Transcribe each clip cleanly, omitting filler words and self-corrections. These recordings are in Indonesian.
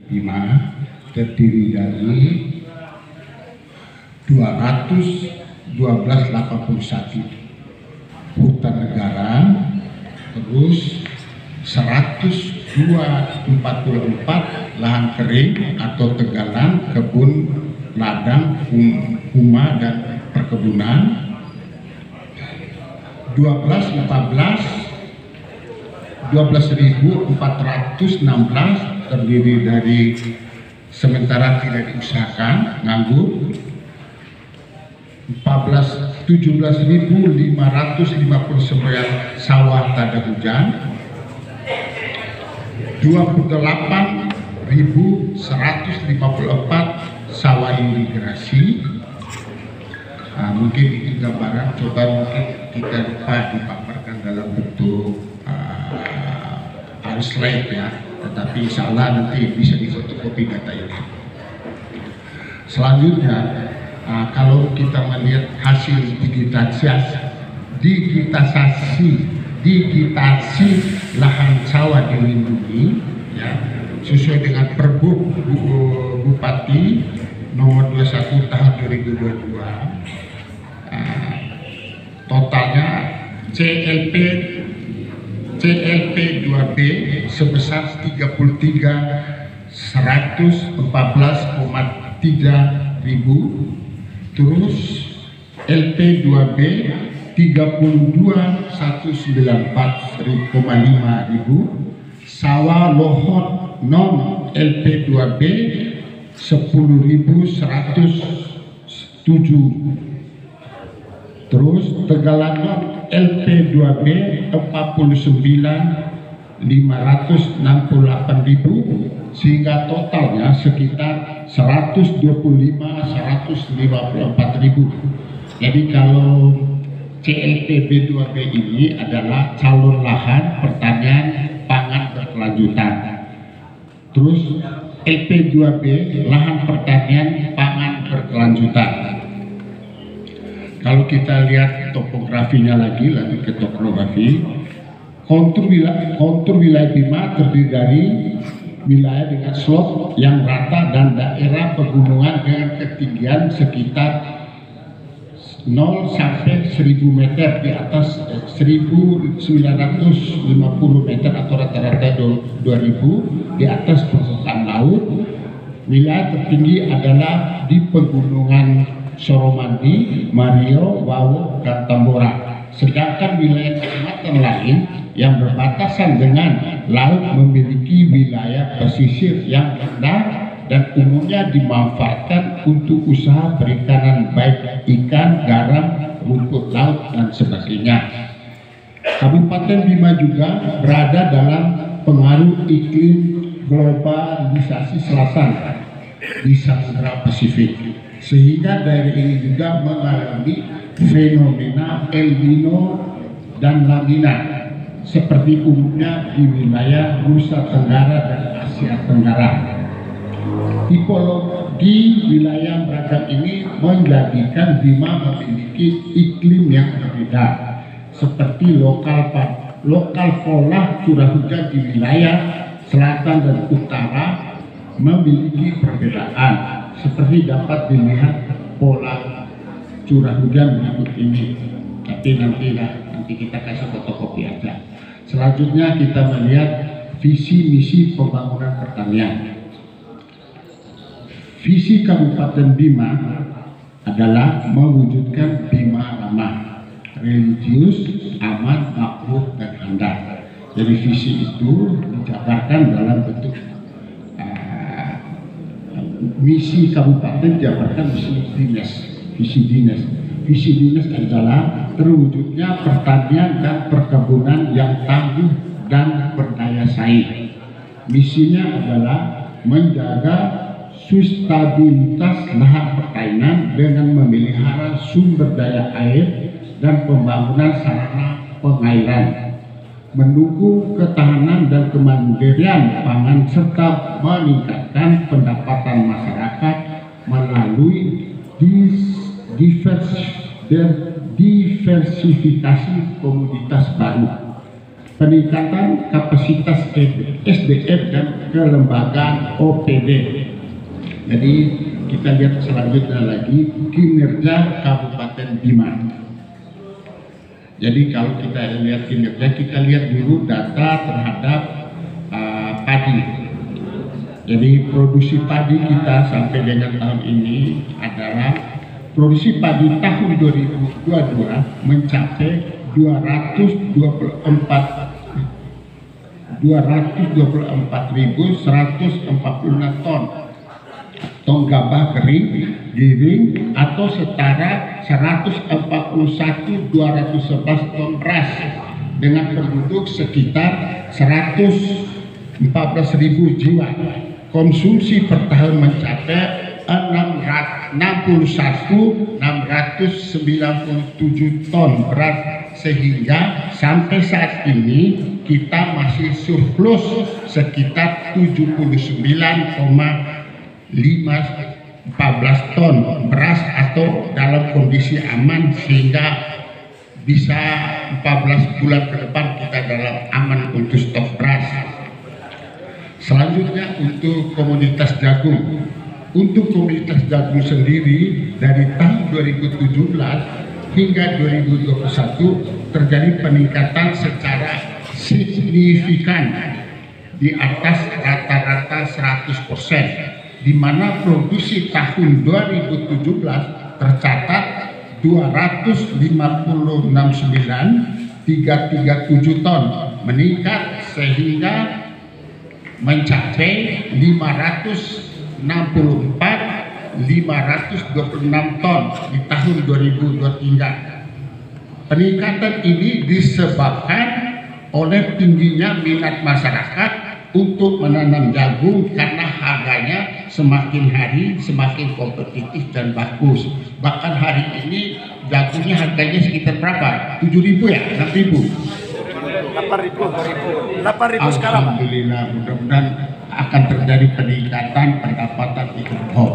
Bima terdiri dari 212.81 hutan negara, terus 102.44 lahan kering atau tegalan, kebun, ladang, huma dan perkebunan, 12.416 terdiri dari sementara tidak diusahakan, nganggur, 17.559 sawah tak ada hujan, 28.154 sawah irigasi. Mungkin itu gambaran, coba mungkin kita lupa dipaparkan dalam bentuk slide ya, tetapi insya Allah nanti bisa difotokopi data ini. Selanjutnya, kalau kita melihat hasil digitasi lahan sawah dilindungi, ya, sesuai dengan Pergub Bupati nomor 21 tahun 2022, totalnya CLP 2B sebesar 33.114,3 ribu, terus LP 2B 32.194,5 ribu, sawah lohot non LP 2B 10.107, terus tegalan non LP 2B 49.568.000, sehingga totalnya sekitar 154.000. Jadi kalau CLP B2B ini adalah calon lahan pertanian pangan berkelanjutan. Terus LP2B lahan pertanian pangan berkelanjutan. Kalau kita lihat topografinya lagi, lanjut ke topografi, kontur wilayah Bima terdiri dari wilayah dengan slope yang rata dan daerah pegunungan dengan ketinggian sekitar 0 sampai 1000 meter, di atas 1950 meter atau rata-rata 2000 di atas permukaan laut. Wilayah tertinggi adalah di pegunungan Soromandi, Mario, Wawo, dan Tambora. Sedangkan wilayah kecamatan lain yang berbatasan dengan laut memiliki wilayah pesisir yang rendah dan umumnya dimanfaatkan untuk usaha perikanan, baik ikan, garam, rumput laut, dan sebagainya. Kabupaten Bima juga berada dalam pengaruh iklim globalisasi selatan di Samudra Pasifik, sehingga daerah ini juga mengalami fenomena El Nino dan La Nina seperti umumnya di wilayah Nusa Tenggara dan Asia Tenggara. Tipologi wilayah beragam ini menjadikan Bima memiliki iklim yang berbeda, seperti lokal pola curah hujan di wilayah selatan dan utara memiliki perbedaan, seperti dapat dilihat pola curah hujan berikut ini. Tapi nanti kita kasih fotokopi aja. Selanjutnya kita melihat visi misi pembangunan pertanian. Visi Kabupaten Bima adalah mewujudkan Bima ramah, religius, aman, makmur, dan handal. Jadi visi itu dijabarkan dalam bentuk misi kabupaten, dijabarkan visi dinas. Visi dinas adalah terwujudnya pertanian dan perkebunan yang tangguh dan berdaya saing. Misinya adalah menjaga stabilitas lahan pertanian dengan memelihara sumber daya air dan pembangunan sarana pengairan, mendukung ketahanan dan kemandirian pangan, serta meningkatkan pendapatan masyarakat melalui diversifikasi komoditas baru. peningkatan kapasitas SDM dan kelembagaan OPD. Jadi kita lihat selanjutnya lagi kinerja Kabupaten Bima. Jadi kalau kita lihat kinerja, kita lihat dulu data terhadap padi. Jadi produksi padi kita sampai dengan tahun ini adalah produksi padi tahun 2022 mencapai 224.146 ton gabah kering giring atau setara 141.211 ton beras dengan penduduk sekitar 114.000 jiwa. Konsumsi per tahun mencapai 61.697 ton beras, sehingga sampai saat ini kita masih surplus sekitar 79,514 ton beras atau dalam kondisi aman, sehingga bisa 14 bulan ke depan kita dalam aman untuk stok beras. Selanjutnya untuk komoditas jagung. Untuk komoditas jagung sendiri dari tahun 2017 hingga 2021 terjadi peningkatan secara signifikan di atas rata-rata 100%, di mana produksi tahun 2017 tercatat 256.337 ton, meningkat sehingga mencapai 564.526 ton di tahun 2023. Peningkatan ini disebabkan oleh tingginya minat masyarakat untuk menanam jagung karena harganya semakin hari semakin kompetitif dan bagus. Bahkan hari ini jagungnya harganya sekitar berapa? 7.000 ya? 6.000? 8.000 sekarang. Alhamdulillah, mudah-mudahan akan terjadi peningkatan pendapatan ikan.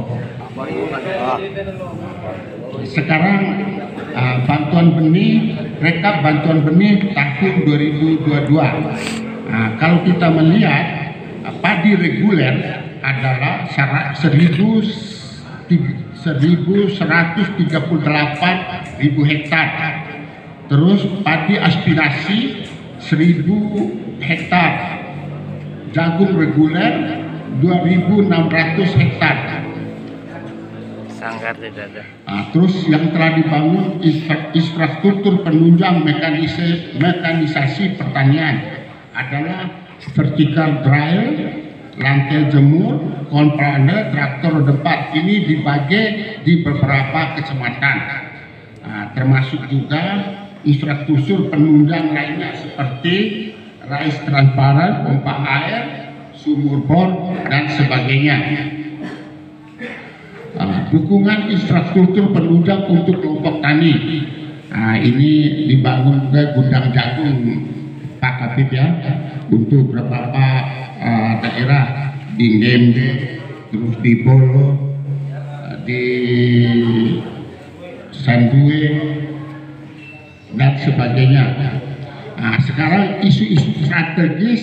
Sekarang bantuan benih, rekap bantuan benih tahun 2022. Kalau kita melihat padi reguler adalah 1.138.000 hektar. Terus padi aspirasi 1.000 hektar, jagung reguler 2.600 hektar. Sanggar tidak ada. Terus yang telah dibangun infrastruktur penunjang mekanisasi pertanian adalah vertical dryer, lantai jemur, komplainer, traktor roda 4. Ini dibagi di beberapa kecamatan, termasuk juga infrastruktur penunjang lainnya seperti rais transparan, pompa air, sumur bor, dan sebagainya. Dukungan infrastruktur penunjang untuk kelompok tani. Ini dibangun ke gudang jagung Pak Kapit ya, untuk beberapa daerah di Ngembe, terus di Bolo, di Sandue, dan sebagainya. Sekarang isu-isu strategis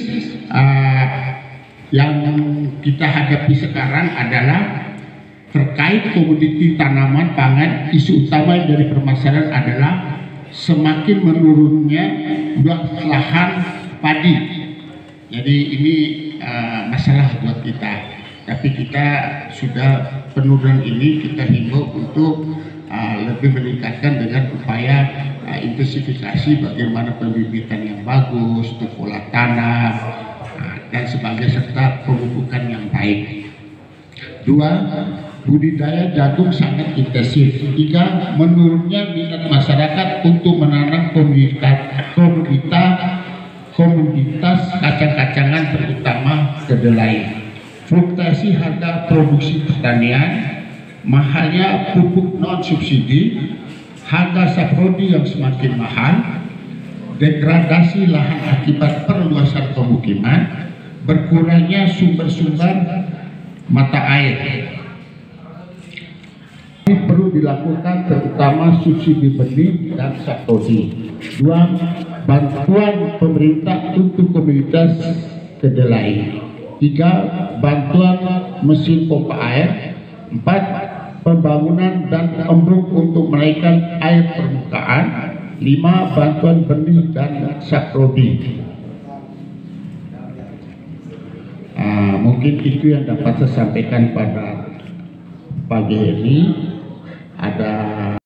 yang kita hadapi sekarang adalah terkait komoditi tanaman pangan. Isu utama dari permasalahan adalah semakin menurunnya luas lahan padi. Jadi ini masalah buat kita. Tapi kita sudah penurunan ini kita himbau untuk lebih meningkatkan dengan upaya intensifikasi bagaimana pembibitan yang bagus, pola tanam, dan sebagainya, serta pemupukan yang baik. 2. Budidaya jagung sangat intensif. 3. Menurunnya minat masyarakat untuk menanam komoditas kacang-kacangan, terutama kedelai. Fluktuasi harga produksi pertanian, mahalnya pupuk non subsidi, harga saprodi yang semakin mahal, degradasi lahan akibat perluasan pemukiman, berkurangnya sumber-sumber mata air. Ini perlu dilakukan, terutama subsidi benih dan saprodi. 2. bantuan pemerintah untuk komunitas kedelai. 3. Bantuan mesin pompa air. 4. Pembangunan dan embung untuk menaikkan air permukaan. 5. Bantuan benih dan saprodi. Mungkin itu yang dapat saya sampaikan pada pagi ini. Ada